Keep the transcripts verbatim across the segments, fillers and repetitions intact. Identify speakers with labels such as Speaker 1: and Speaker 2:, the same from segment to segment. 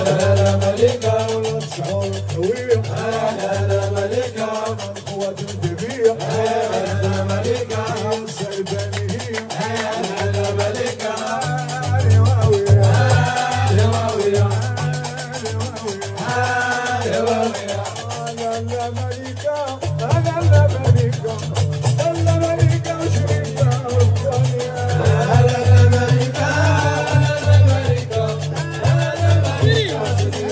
Speaker 1: هلا ملكة
Speaker 2: شعور قوية
Speaker 1: هلا ملكة
Speaker 2: قوة الدبية
Speaker 1: هلا ملكة
Speaker 2: السيدانية
Speaker 1: هلا ملكة
Speaker 2: رواوية
Speaker 1: رواوية
Speaker 2: رواوية
Speaker 1: رواوية
Speaker 2: هلا ملكة هلا ملكة هلا ملكة وشريكة الدنيا
Speaker 1: هلا ملكة هلا ملكة هلا ملكة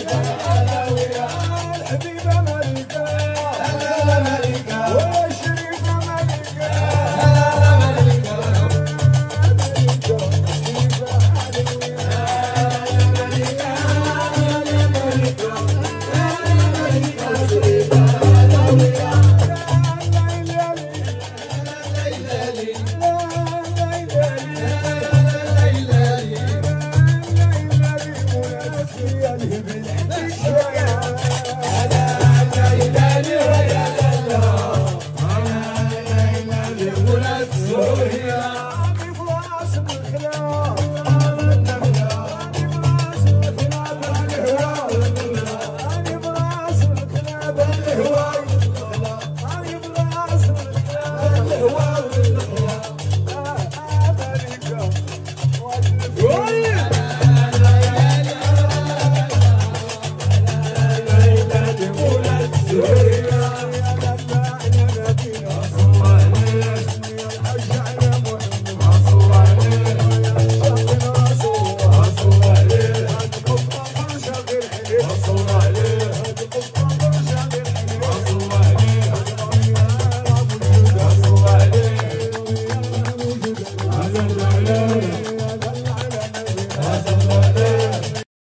Speaker 2: الحبيبة ملكة
Speaker 1: هلا ملكة
Speaker 2: والشريفة ملكة
Speaker 1: هلا ملكة
Speaker 2: ملكة شريفة علوية
Speaker 1: هلا